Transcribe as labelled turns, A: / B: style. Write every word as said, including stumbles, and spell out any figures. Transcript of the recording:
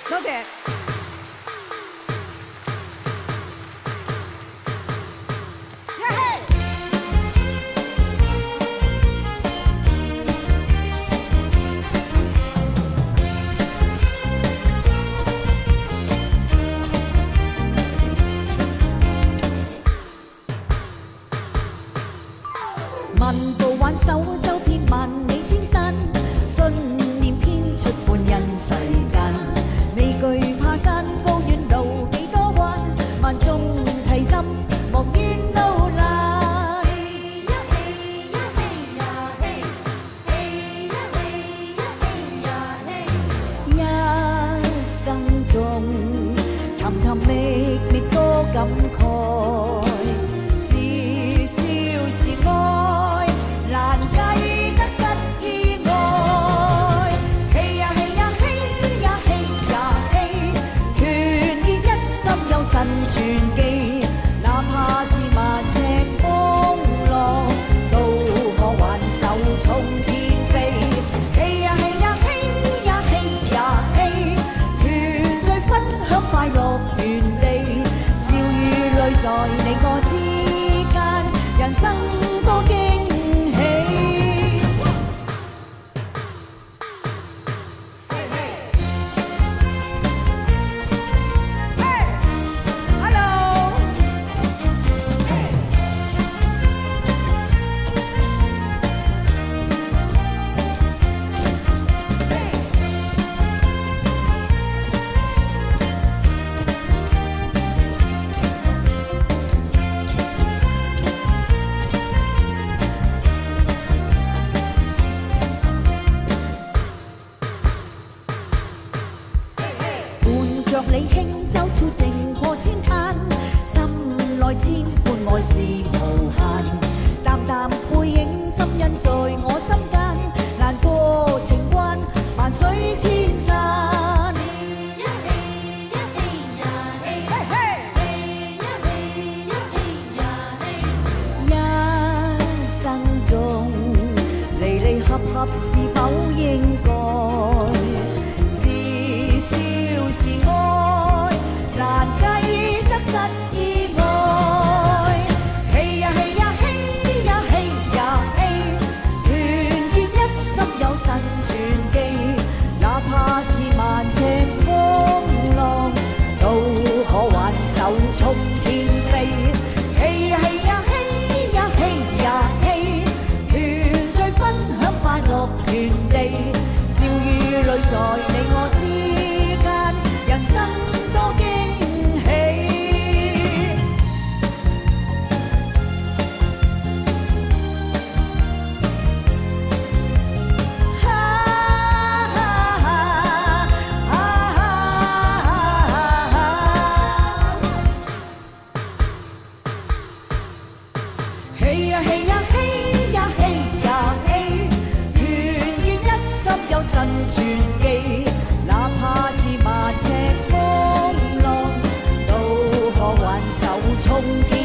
A: 多謝。
B: 問步挽手，走遍萬里千山，信念編出歡欣世間。未懼怕山高遠路幾多彎，萬眾齊心莫怨路難。嘿呀嘿呀嘿呀嘿，嘿呀嘿呀嘿呀嘿，一生中尋尋覓覓多感慨。傳記，哪怕是萬尺風浪，都可挽手衝天飛。嘿呀嘿呀嘿呀嘿呀嘿，團聚分享快樂原地，笑與淚在你我之間，人生多驚喜。着你輕舟超靜過千灘，心內千般愛是無限。淡淡背影深印在我心間，難過情關萬水千山。嘿呀嘿呀嘿呀嘿，嘿嘿，嘿呀嘿呀嘿呀嘿，一生中離離合合是否應該？失意愛，嘿呀嘿呀嘿呀嘿呀嘿，團結一心有神傳記，哪怕是萬尺風浪，都可挽手衝天飛。嘿呀嘿呀嘿呀嘿呀嘿，團聚分享快樂原地，笑與淚在你我之間，人生多驚喜。嘿呀嘿呀嘿呀嘿呀嘿，團結一心有神傳記，哪怕是萬尺風浪，都可挽手衝天。